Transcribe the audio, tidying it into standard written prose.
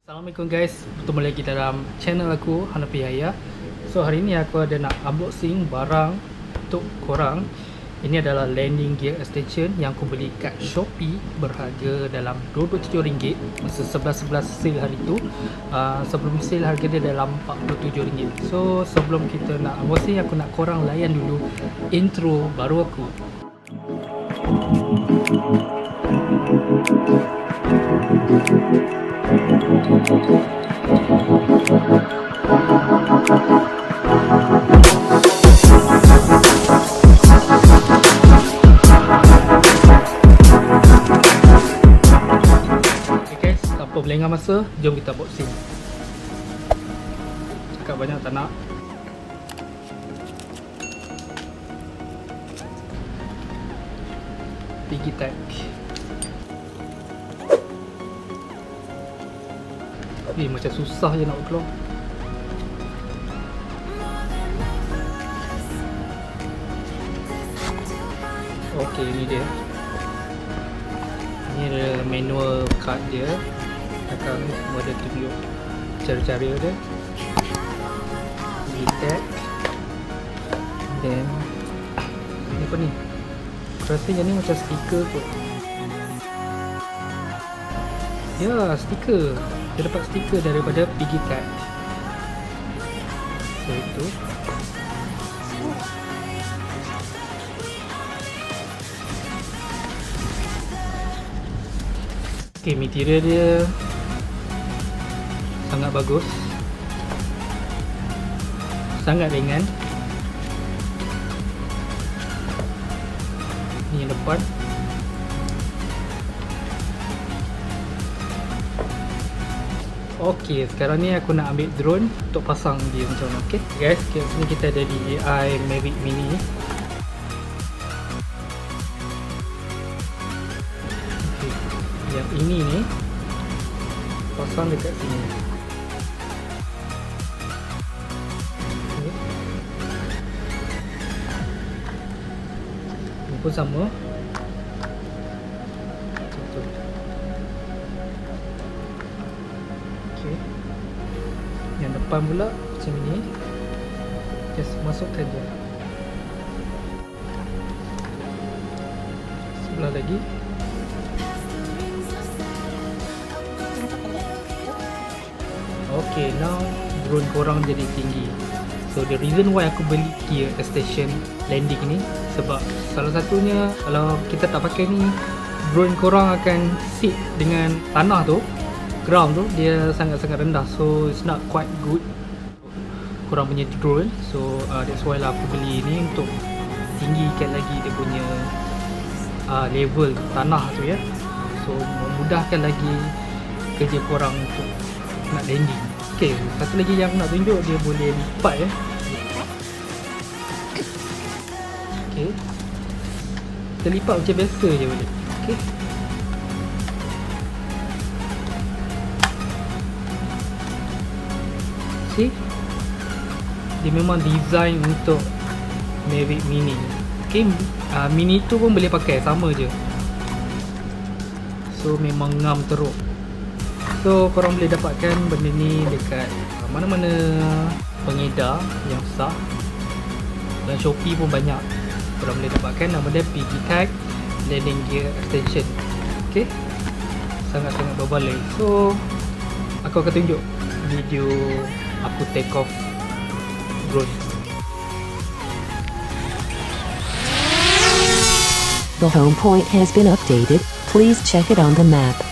Assalamualaikum guys, bertemu lagi dalam channel aku Hanafi Yahya. So hari ni aku ada nak unboxing barang untuk korang. Ini adalah landing gear extension yang aku beli kat Shopee berharga dalam RM27 masa 11-11 sale hari tu. Sebelum sale harga dia dalam RM47. So sebelum kita nak unboxing, aku nak korang layan dulu intro baru aku. Tanpa berlengah masa, jom kita unboxing. Cakap banyak tak nak. Digitech. Macam susah je nak keluar. Okey, ni dia. Ni ada manual card dia. Belakang ni semua ada tunjuk cara-cara dia. Digitech. Dan ni apa ni? Rasanya ni macam stiker kot. Ya, stiker. Dia dapat stiker daripada Piggytech. So itu. Okay, material dia sangat bagus, sangat ringan. Ni yang depan. Okey, sekarang ni aku nak ambil drone untuk pasang dia macam mana. Okey guys, kat sini kita ada DJI Mavic Mini. Okey, yang ini ni pasang dekat sini. Okay. Ini pun sama. Yang depan pula macam ni. Just masukkan je. Sebelah lagi. Okay, now drone korang jadi tinggi. So the reason why aku beli gear extension landing ni, sebab salah satunya kalau kita tak pakai ni, drone korang akan sit dengan tanah tu, ground tu dia sangat-sangat rendah. So it's not quite good korang punya drone. So that's why lah aku beli ni, untuk tinggikan lagi dia punya level tanah tu ya. So memudahkan lagi kerja korang untuk nak landing. Okay, satu lagi yang nak tunjuk, dia boleh lipat ya. Okay, kita lipat macam biasa je boleh. Okay, dia memang design untuk Mavic Mini. Okay, Mini tu pun boleh pakai, sama je. So memang ngam teruk. So korang boleh dapatkan benda ni dekat mana-mana pengedar yang besar, dan Shopee pun banyak. Korang boleh dapatkan, nama dia Piggytech landing gear extension. Okay, sangat-sangat berbaloi. So aku akan tunjuk video aku take off drone. The home point has been updated. Please check it on the map.